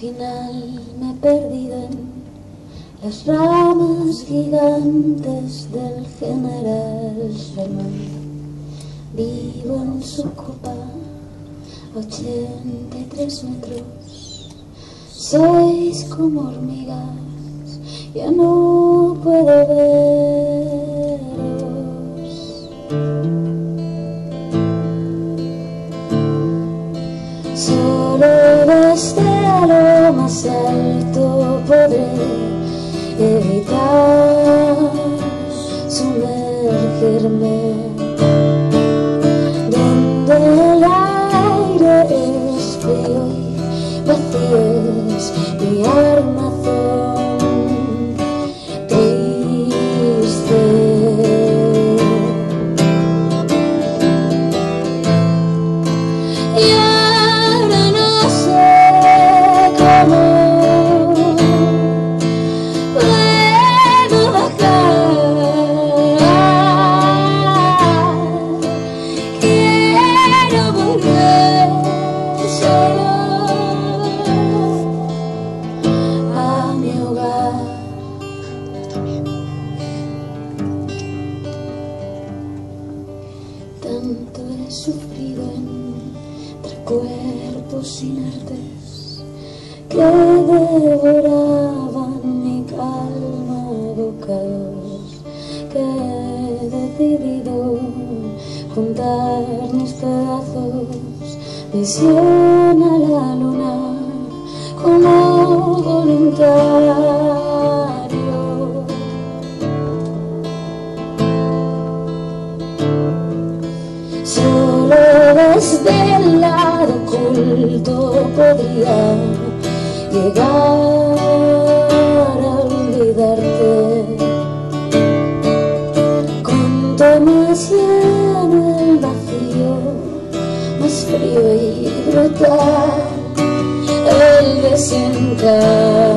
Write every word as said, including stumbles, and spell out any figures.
final me he perdido en las ramas gigantes del general Sherman. Vivo en su copa, ochenta y tres metros. Sois como hormigas, ya no puedo veros. Solo desde lo más alto podré evitar sumergirme, donde el aire es frío y vacío es mi armazón triste. Y ahora no sé cómo puedo bajar. Quiero volver solo a mi hogar. Tanto he sufrido entre cuerpos inertes que devoraban mi calma, bocados que he decidido juntar mis pedazos, misión a la luna como voluntario. Solo desde el lado oculto podría llegar a olvidarte. Cuanto más lleno el vacío, más frío y brutal el desencanto.